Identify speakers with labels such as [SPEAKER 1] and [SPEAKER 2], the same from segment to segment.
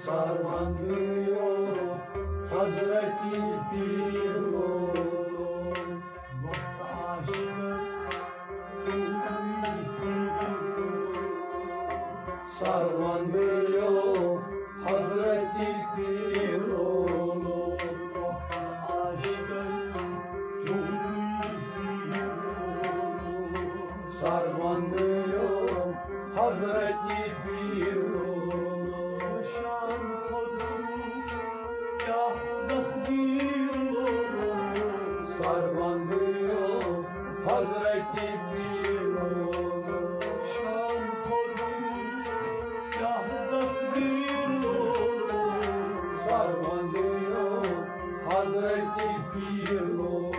[SPEAKER 1] sarmanıyor Hazreti Pir'un
[SPEAKER 2] nokta aşkı
[SPEAKER 1] sarmanıyor Hazreti Pir'un
[SPEAKER 2] nokta aşkı
[SPEAKER 1] sarmanıyor Hazreti Pir'un
[SPEAKER 2] şan tadcu yahdas birun
[SPEAKER 1] sarmanıyor Hazreti Pir'un
[SPEAKER 2] şan tadcu yahdas birun
[SPEAKER 1] sarmanıyor Hazreti Pir'un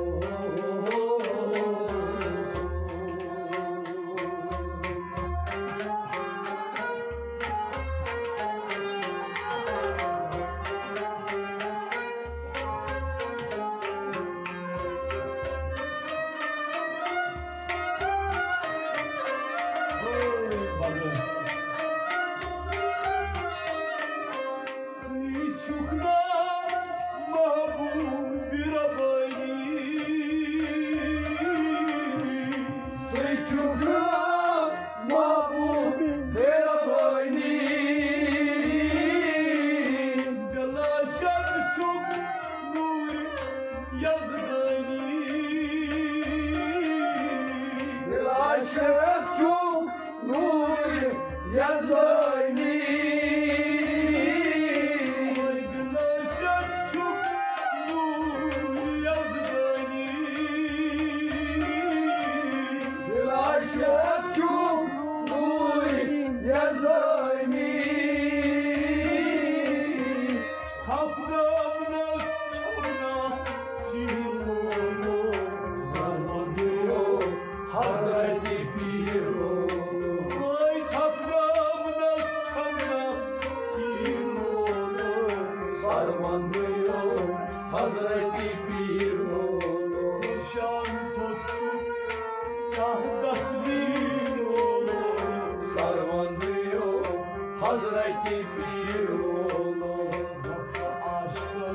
[SPEAKER 1] Hazreti Pir'un
[SPEAKER 2] şan tadcu yahdas birun
[SPEAKER 1] sarmanıyor Hazreti Pir'un
[SPEAKER 2] nokta aşkın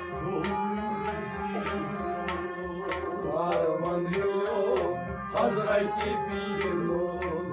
[SPEAKER 1] sarmanıyor Hazreti Pir'un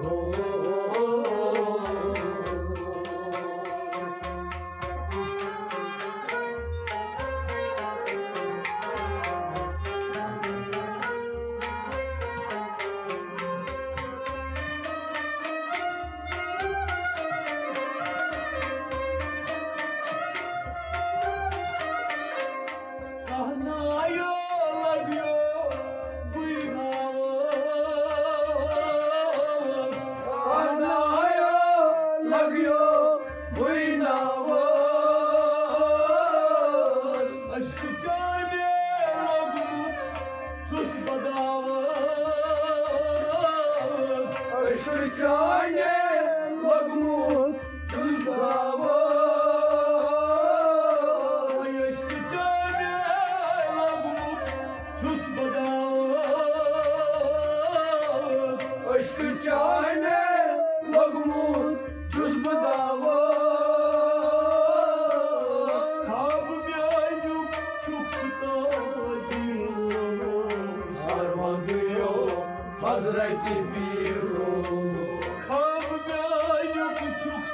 [SPEAKER 1] Şurçane lagmut tuzbavaz
[SPEAKER 2] Yaşlıcane lagmut tuzbadavaz
[SPEAKER 1] Şurçane lagmut tuzbavaz
[SPEAKER 2] Kabı yaylık çok sıkayım
[SPEAKER 1] sarmanıyor Hazreti Pir'un
[SPEAKER 2] Kabı yaylık çok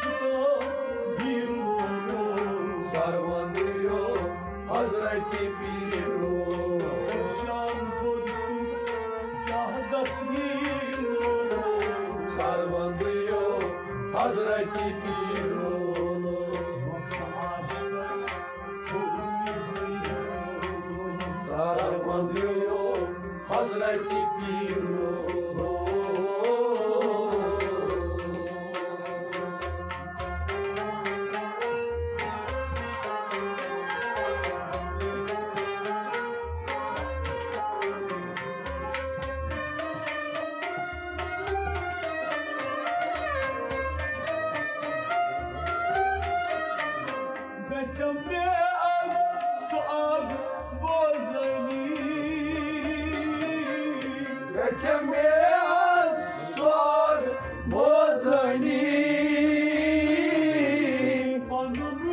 [SPEAKER 2] sıkayım
[SPEAKER 1] sarmanıyor Hazreti Pir'un
[SPEAKER 2] şan tadcu yahdas birun
[SPEAKER 1] sarmanıyor Hazreti Pir'un
[SPEAKER 2] nokta aşkın
[SPEAKER 1] sarmanıyor Hazreti Pir'un
[SPEAKER 2] Hanım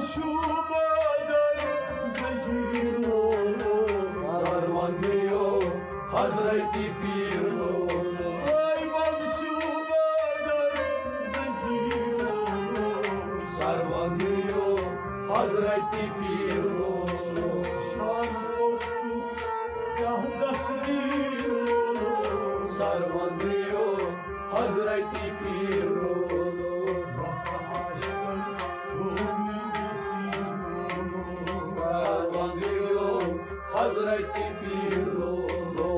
[SPEAKER 2] şubadan zehir olur.
[SPEAKER 1] Sarman diyor Hazreti Pir'oğlu.
[SPEAKER 2] Ayvan şubadan zehir olur.
[SPEAKER 1] Sarman diyor Hazreti Pir'oğlu.
[SPEAKER 2] Şan olsun yahdasir olur.
[SPEAKER 1] Sarman diyor Hazreti Pir'oğlu.
[SPEAKER 2] Aşkın çok yüzsüz olur.
[SPEAKER 1] Sarman diyor Hazreti Pir'oğlu.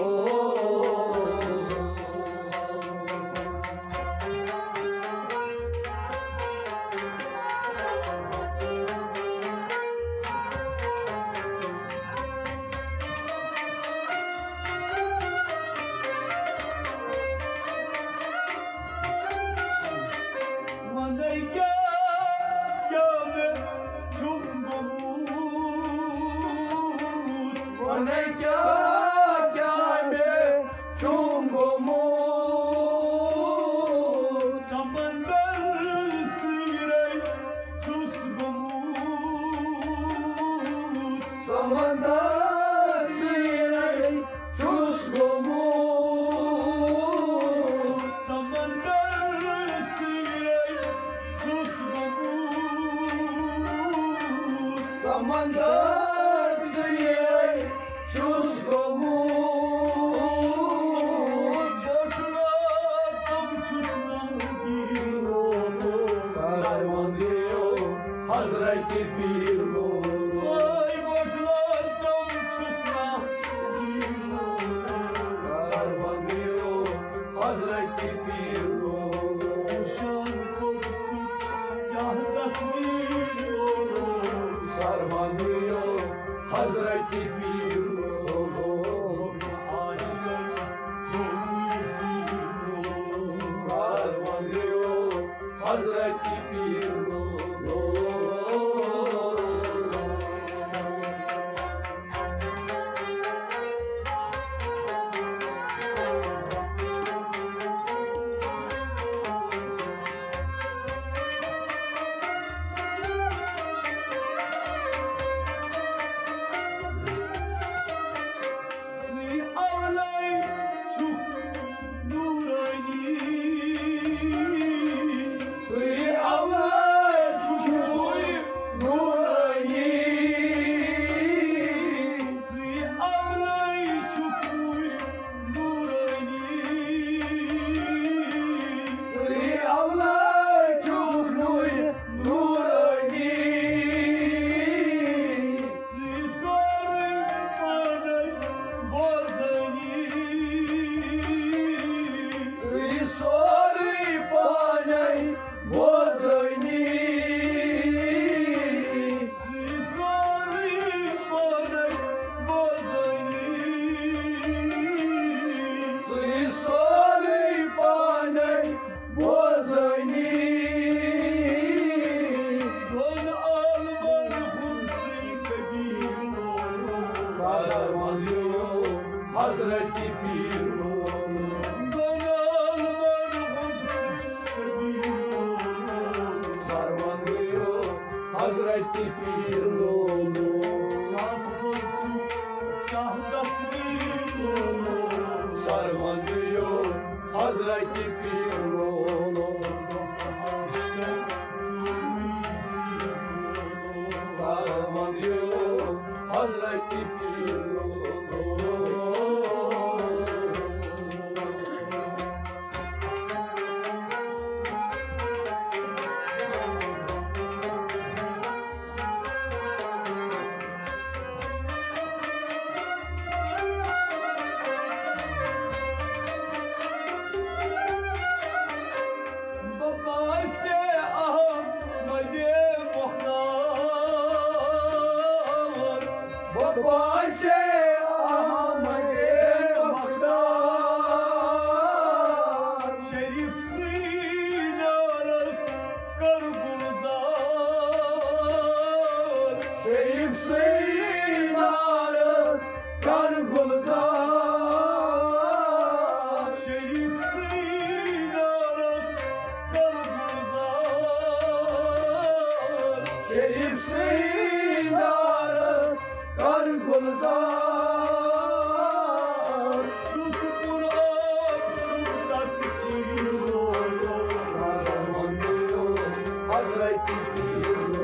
[SPEAKER 2] Manayka kâme çungumut.
[SPEAKER 1] Maneka kâme çungumut.
[SPEAKER 2] Samandar sirey susgumut.
[SPEAKER 1] Samanda sirey çusgumut.
[SPEAKER 2] Samandar sirey susgumut.
[SPEAKER 1] Samanda sirey çusgumut.
[SPEAKER 2] Borçlar komşusuna gir olur.
[SPEAKER 1] Sarman diyor Hazreti Pir'oğlu.
[SPEAKER 2] Vay borçlar komşusuna gir olur.
[SPEAKER 1] Sarman diyor Hazreti Pir'oğlu.
[SPEAKER 2] Uşan korksun yahdasir olur.
[SPEAKER 1] Sarman diyor Hazreti Pir'oğlu.
[SPEAKER 2] Aşkın çok yüzsüz olur.
[SPEAKER 1] Sarman diyor Hazreti Pir'oğlu.
[SPEAKER 2] Si ağlay çok nurani.
[SPEAKER 1] Sri Allah çukuy nurani.
[SPEAKER 2] Si ağlay çok nurani.
[SPEAKER 1] Sri Allah çok nurani.
[SPEAKER 2] Si sarı bana bozani.
[SPEAKER 1] Sri sori panay bozani.
[SPEAKER 2] Si sarı bana bozani.
[SPEAKER 1] Sri sori panay bozani.
[SPEAKER 2] Don alvar hursi kabir olur.
[SPEAKER 1] Sarman diyor Hazreti Pir'oğlu.
[SPEAKER 2] Don alvar hursi kabir olur.
[SPEAKER 1] Sarman diyor Hazreti Pir'oğlu.
[SPEAKER 2] Can korktu yahdasir olur.
[SPEAKER 1] Sarman diyor Hazreti Pir'oğlu.
[SPEAKER 2] Aşkın çok yüzsüz olur.
[SPEAKER 1] Sarman diyor Hazreti Pir'oğlu.
[SPEAKER 2] Baba se Ahmede muhtar.
[SPEAKER 1] Baba se Ahmede Muhtar.
[SPEAKER 2] Şerif sinaras kargulzar.
[SPEAKER 1] Şerif Seynarız Kargulzar.
[SPEAKER 2] Şerif sinaras kargulzar.
[SPEAKER 1] Şerif sinarız kar gülzar.
[SPEAKER 2] Yusuf'un akşamda kısıyor.
[SPEAKER 1] Hazreti Pir